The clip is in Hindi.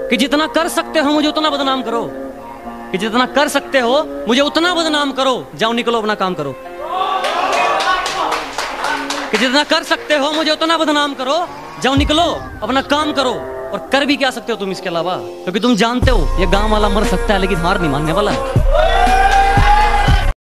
कि जितना कर सकते हो मुझे उतना बदनाम करो, कि जितना कर सकते हो मुझे उतना बदनाम करो, जाओ निकलो अपना काम करो। कि जितना कर सकते हो मुझे उतना बदनाम करो, जाओ निकलो अपना काम करो। और कर भी क्या सकते हो तुम इसके अलावा, क्योंकि तुम जानते हो ये गांव वाला मर सकता है लेकिन हार नहीं मानने वाला है।